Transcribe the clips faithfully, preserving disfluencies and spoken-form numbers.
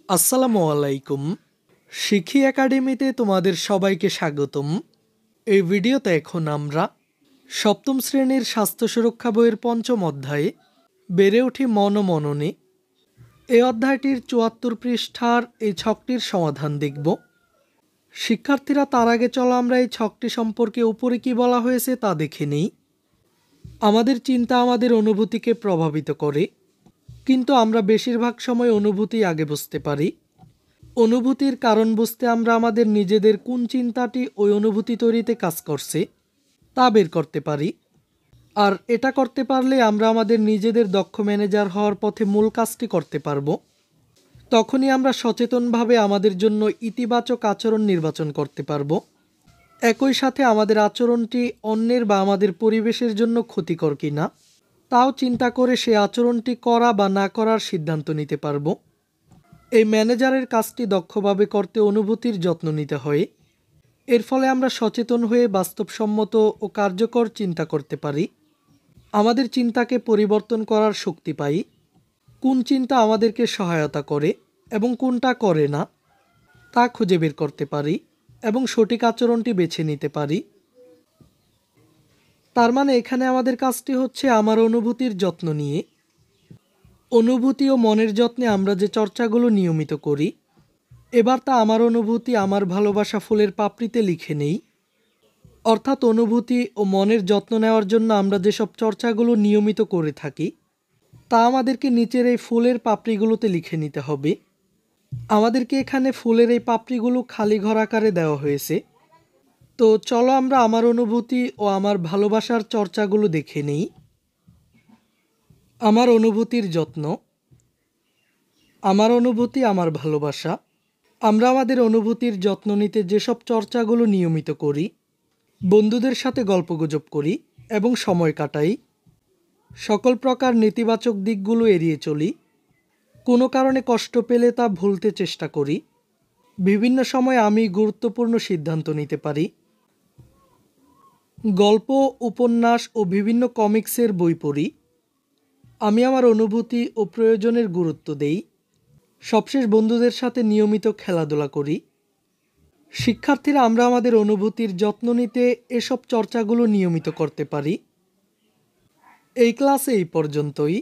আসসালামু আলাইকুম। শিখি একাডেমিতে তোমাদের সবাইকে স্বাগতম। এই ভিডিওতে এখন আমরা সপ্তম শ্রেণীর স্বাস্থ্য সুরক্ষা বইয়ের পঞ্চম অধ্যায়ে বেড়ে উঠি মন ও মননে এই অধ্যায়টির চুয়াত্তর পৃষ্ঠার এই ছকটির সমাধান দেখব। শিক্ষার্থীরা, তার আগে চলো আমরা এই ছকটি সম্পর্কে উপরে কি বলা হয়েছে তা দেখে নিই। আমাদের চিন্তা আমাদের অনুভূতিকে প্রভাবিত করে, কিন্তু আমরা বেশিরভাগ সময় অনুভূতি আগে বুঝতে পারি। অনুভূতির কারণ বুঝতে আমরা আমাদের নিজেদের কোন চিন্তাটি ওই অনুভূতি তৈরিতে কাজ করছে তা বের করতে পারি। আর এটা করতে পারলে আমরা আমাদের নিজেদের দক্ষ ম্যানেজার হওয়ার পথে মূল কাজটি করতে পারবো। তখনই আমরা সচেতনভাবে আমাদের জন্য ইতিবাচক আচরণ নির্বাচন করতে পারবো। একই সাথে আমাদের আচরণটি অন্যের বা আমাদের পরিবেশের জন্য ক্ষতিকর কিনা তাও চিন্তা করে সে আচরণটি করা বা না করার সিদ্ধান্ত নিতে পারবো। এই ম্যানেজারের কাজটি দক্ষভাবে করতে অনুভূতির যত্ন নিতে হয়। এর ফলে আমরা সচেতন হয়ে বাস্তবসম্মত ও কার্যকর চিন্তা করতে পারি। আমাদের চিন্তাকে পরিবর্তন করার শক্তি পাই। কোন চিন্তা আমাদেরকে সহায়তা করে এবং কোনটা করে না তা খুঁজে বের করতে পারি এবং সঠিক আচরণটি বেছে নিতে পারি। তার মানে এখানে আমাদের কাজটি হচ্ছে আমার অনুভূতির যত্ন নিয়ে। অনুভূতি ও মনের যত্নে আমরা যে চর্চাগুলো নিয়মিত করি, এবার তা আমার অনুভূতি আমার ভালোবাসা ফুলের পাপড়িতে লিখে নেই। অর্থাৎ অনুভূতি ও মনের যত্ন নেওয়ার জন্য আমরা যেসব চর্চাগুলো নিয়মিত করে থাকি তা আমাদেরকে নিচের এই ফুলের পাপড়িগুলোতে লিখে নিতে হবে। আমাদেরকে এখানে ফুলের এই পাপড়িগুলো খালি ঘর আকারে দেওয়া হয়েছে। তো চলো আমরা আমার অনুভূতি ও আমার ভালোবাসার চর্চাগুলো দেখে নিই। আমার অনুভূতির যত্ন। আমার অনুভূতি আমার ভালোবাসা। আমরা আমাদের অনুভূতির যত্ন নিতে যেসব চর্চাগুলো নিয়মিত করি, বন্ধুদের সাথে গল্পগুজব করি এবং সময় কাটাই, সকল প্রকার নেতিবাচক দিকগুলো এড়িয়ে চলি, কোনো কারণে কষ্ট পেলে তা ভুলতে চেষ্টা করি, বিভিন্ন সময় আমি গুরুত্বপূর্ণ সিদ্ধান্ত নিতে পারি, গল্প, উপন্যাস ও বিভিন্ন কমিক্সের বই পড়ি, আমি আমার অনুভূতি ও প্রয়োজনের গুরুত্ব দেই, সবশেষ বন্ধুদের সাথে নিয়মিত খেলাধুলা করি। শিক্ষার্থীরা, আমরা আমাদের অনুভূতির যত্ন নিতে এসব চর্চাগুলো নিয়মিত করতে পারি। এই ক্লাসে এই পর্যন্তই।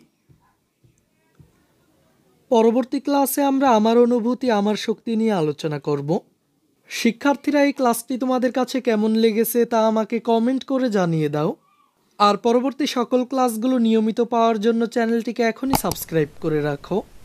পরবর্তী ক্লাসে আমরা আমার অনুভূতি আমার শক্তি নিয়ে আলোচনা করব। শিক্ষার্থীরা, এই ক্লাসটি তোমাদের কাছে কেমন লেগেছে তা আমাকে কমেন্ট করে জানিয়ে দাও। আর পরবর্তী সকল ক্লাসগুলো নিয়মিত পাওয়ার জন্য চ্যানেলটিকে এখনই সাবস্ক্রাইব করে রাখো।